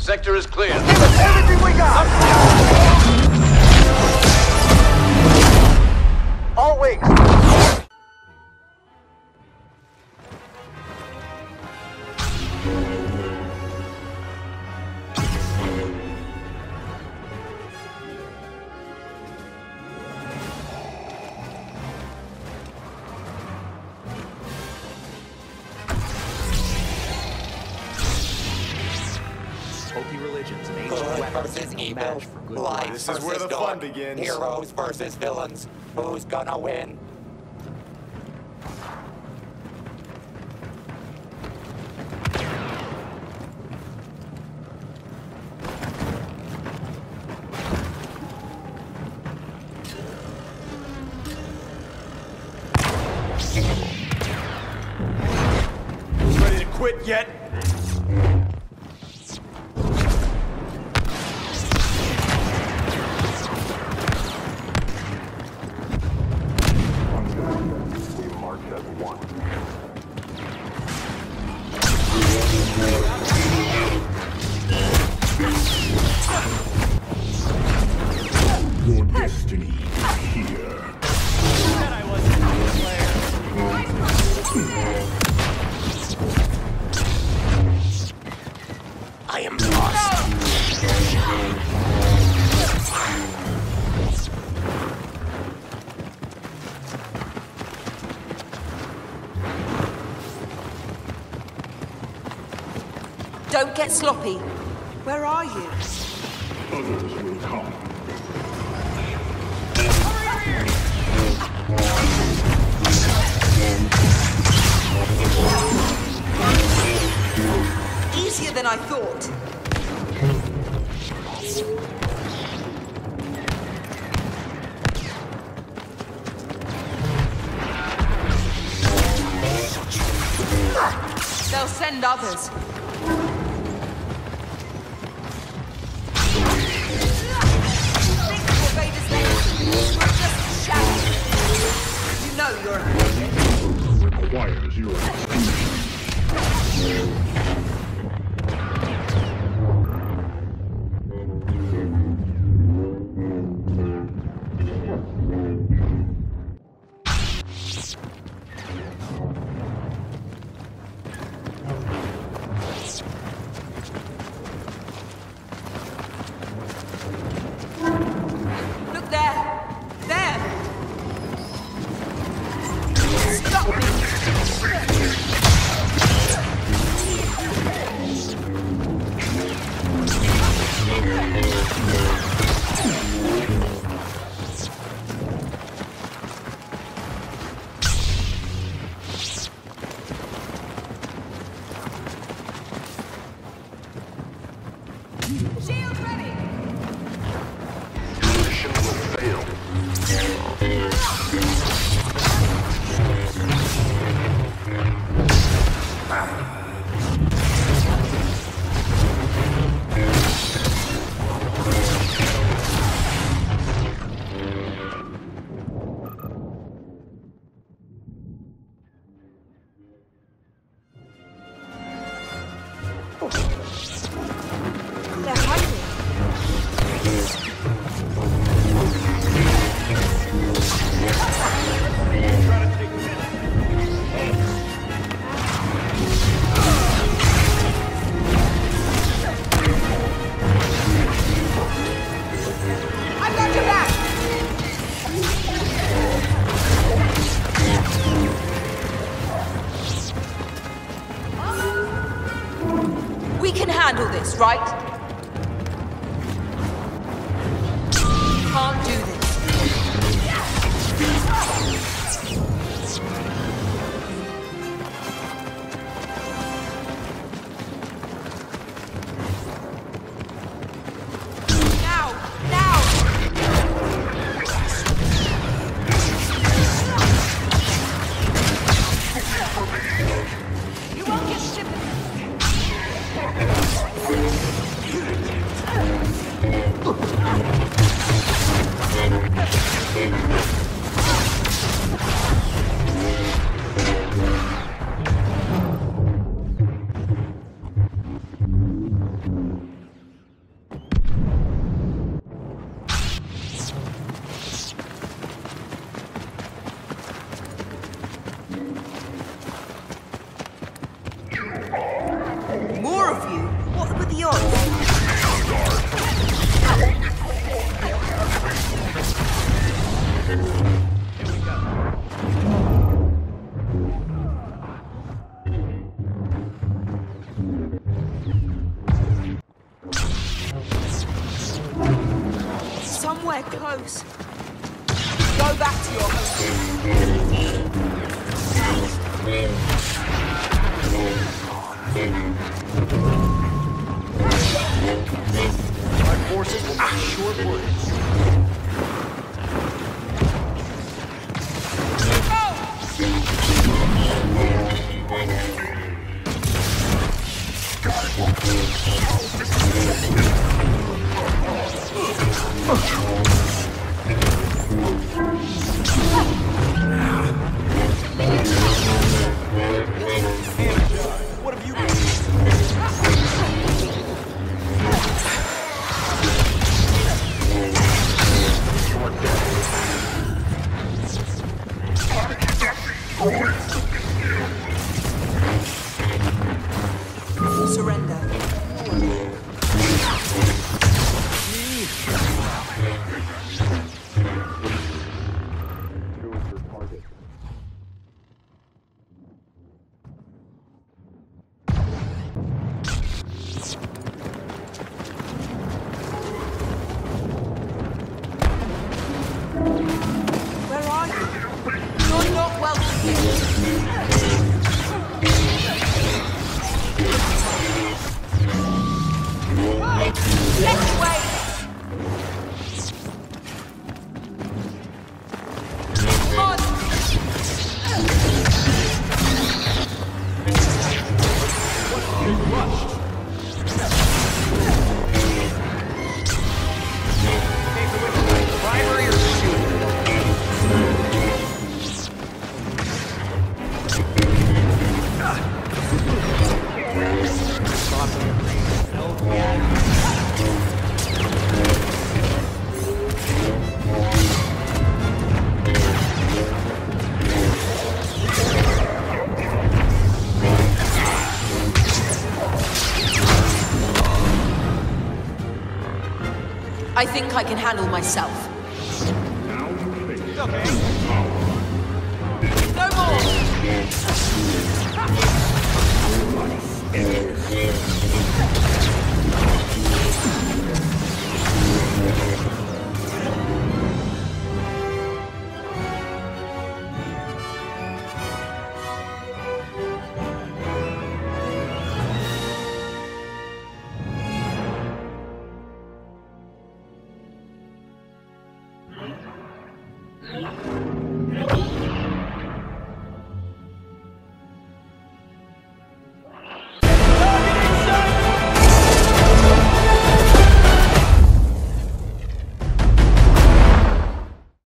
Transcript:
Sector is clear. Give us everything we got! All wings. Religions and ancient weapons versus no evil. match for good Light life. This is where the versus fun dark. begins. Heroes versus villains. Who's gonna win? Ready to quit yet? Your destiny here. I am lost. Don't get sloppy. Where are you? Others will come. Easier than I thought. They'll send others. You know you're a Requires your execution. Look there! There! Stop me! Shield ready! Mission will fail. They're hiding. I've got your back! We can handle this, right? Can't do this. Now! Now! You won't get shipped. Somewhere close. Go back to your home. My forces will make short work. What have you been? Surrender. Where are you? You're not welcome here. Get away! Come on! Primary or shooting? I think I can handle myself. Now you face Okay. No more!